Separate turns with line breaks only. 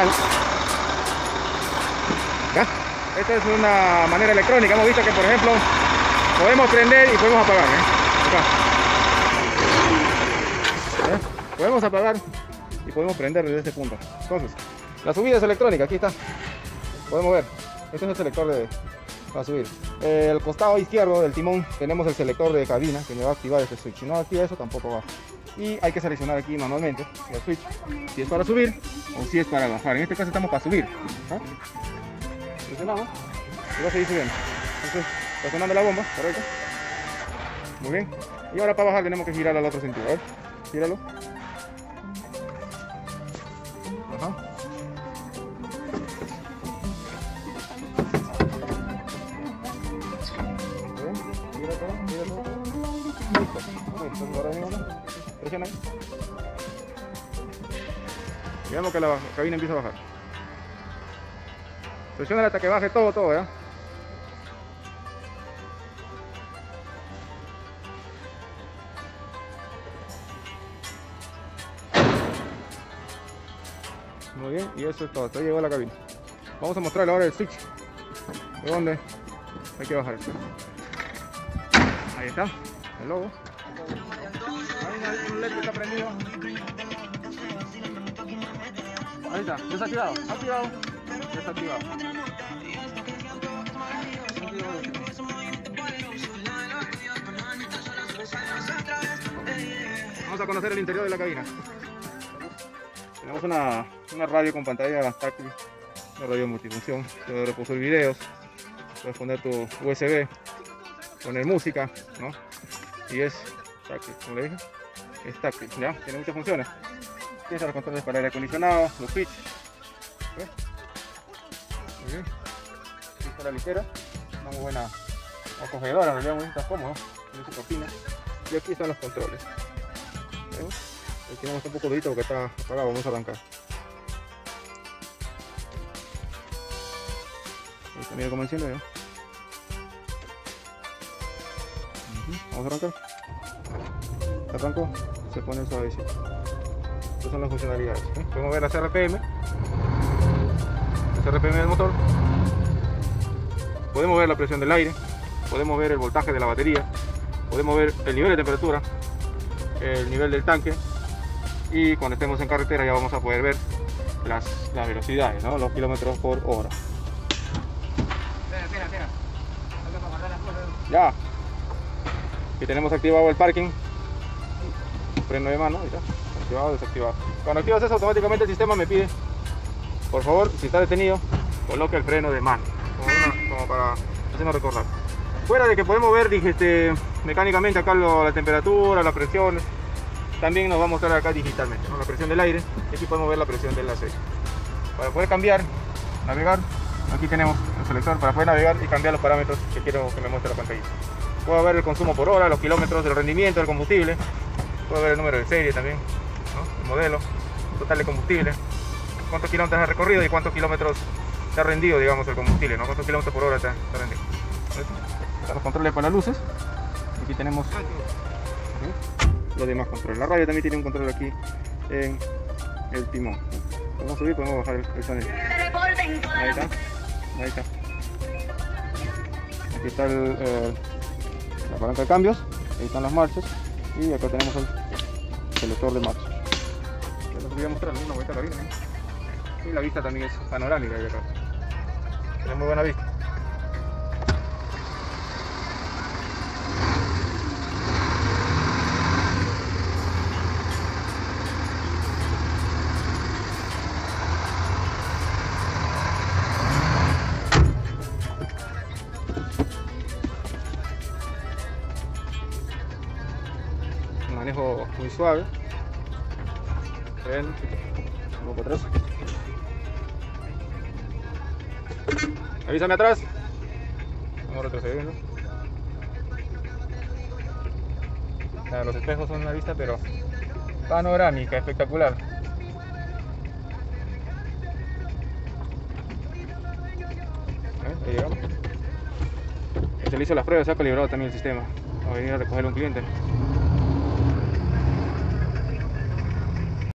general. ¿Ya? Esta es una manera electrónica. Hemos visto que, por ejemplo, podemos prender y podemos apagar. Acá. Podemos apagar y podemos prender desde este punto. Entonces, la subida es electrónica. Aquí está. Podemos ver. Este es el selector para subir. El costado izquierdo del timón tenemos el selector de cabina que me va a activar este switch. Si no activa eso, tampoco va. Y hay que seleccionar aquí manualmente el switch, si es para subir o si es para bajar. En este caso estamos para subir. Presionamos y va a seguir subiendo. Entonces, presionando la bomba, correcto. Muy bien. Y ahora para bajar tenemos que girar al otro sentido. A ver, gíralo. Ajá. Gira todo, gira todo. Listo. Ahora venimos. Presiona ahí. Veamos que la cabina empieza a bajar. Presiona hasta que baje todo, ¿ya? Muy bien, y eso es todo. Hasta ahí llegó la cabina. Vamos a mostrarle ahora el switch. ¿De dónde? Hay que bajar. Ahí está, el logo. Ahí un LED que está prendido. Ahí está, desactivado, activado, desactivado. Vamos a conocer el interior de la cabina. Tenemos una radio con pantalla táctil, una radio multifunción, puedes reproducir videos, puedes poner tu USB, poner música, ¿no? Y es táctil, como le dije, es táctil, ¿ya? Tiene muchas funciones. Tienes los controles para aire acondicionado, los switch. ¿Ves? Muy bien. Aquí está la ligera, una muy buena acogedora, en realidad muy está cómodo, tiene su cortina. Y aquí están los controles. ¿Vemos? Aquí tenemos un poco durito porque está apagado, vamos a arrancar. Listo, mira cómo enciende, ¿no? Vamos a arrancar. Arranco, se pone suavecito. Estas son las funcionalidades. Podemos ver la CRPM, el CRPM del motor. Podemos ver la presión del aire. Podemos ver el voltaje de la batería. Podemos ver el nivel de temperatura, el nivel del tanque. Y cuando estemos en carretera ya vamos a poder ver las velocidades, ¿no? Los kilómetros por hora. Espera. Ya. Aquí tenemos activado el parking. Freno de mano, ahí está. Activado, desactivado. Cuando activas eso, automáticamente el sistema me pide, por favor, si está detenido, coloque el freno de mano, como para hacernos recordar. Fuera de que podemos ver mecánicamente acá la temperatura, la presión, también nos va a mostrar acá digitalmente, ¿no? La presión del aire, y aquí podemos ver la presión del aceite. Para poder cambiar, navegar, aquí tenemos el selector para poder navegar y cambiar los parámetros que quiero que me muestre la pantalla. Puedo ver el consumo por hora, los kilómetros, el rendimiento del combustible. Puedo ver el número de serie también, ¿no? El modelo, total de combustible, cuántos kilómetros ha recorrido y cuántos kilómetros te ha rendido, digamos, el combustible, ¿no? Cuántos kilómetros por hora te ha rendido. Están los controles para las luces. Aquí tenemos los demás controles. La radio también tiene un control aquí en el timón. Podemos subir, podemos bajar el sonido. Ahí está. Ahí está. Aquí está la palanca de cambios. Ahí están las marchas. Y acá tenemos el selector de marcha. Ya les voy a mostrar una vuelta a la cabina, ¿no? Y la vista también es panorámica de acá. Tiene muy buena vista. Manejo muy suave. Ven, vamos para atrás. Avísame atrás. Vamos retrocediendo. Los espejos son una vista pero panorámica, espectacular. Ahí llegamos. Se le hizo las pruebas, se ha calibrado también el sistema. Va a venir a recoger un cliente.